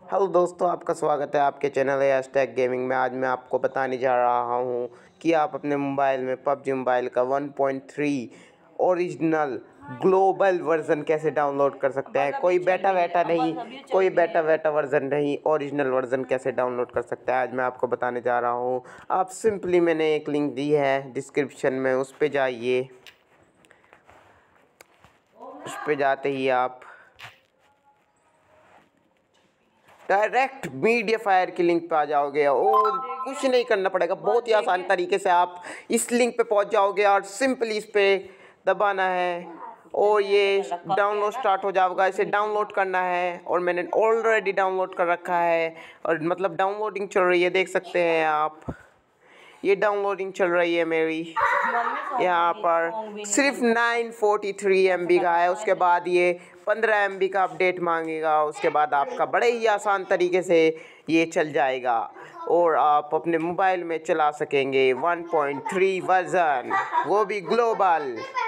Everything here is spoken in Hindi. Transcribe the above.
हेलो दोस्तों, आपका स्वागत है आपके चैनल हैशटैग गेमिंग में। आज मैं आपको बताने जा रहा हूँ कि आप अपने मोबाइल में पबजी मोबाइल का 1.3 ओरिजिनल ग्लोबल वर्ज़न कैसे डाउनलोड कर सकते हैं। कोई बेटा वर्ज़न नहीं, ओरिजिनल वर्ज़न कैसे डाउनलोड कर सकते हैं आज मैं आपको बताने जा रहा हूँ। आप सिंपली मैंने एक लिंक दी है डिस्क्रिप्शन में, उस पर जाइए। उस पर जाते ही आप डायरेक्ट मीडिया फायर की लिंक पे आ जाओगे और कुछ नहीं करना पड़ेगा। बहुत ही आसान तरीके से आप इस लिंक पे पहुंच जाओगे और सिंपली इस पे दबाना है और ये डाउनलोड स्टार्ट हो जाएगा। इसे डाउनलोड करना है और मैंने ऑलरेडी डाउनलोड कर रखा है और मतलब डाउनलोडिंग चल रही है, देख सकते हैं आप। ये डाउनलोडिंग चल रही है मेरी। यहाँ पर सिर्फ 943 MB का है। उसके बाद ये 15 MB का अपडेट मांगेगा। उसके बाद आपका बड़े ही आसान तरीके से ये चल जाएगा और आप अपने मोबाइल में चला सकेंगे 1.3 वर्जन, वो भी ग्लोबल।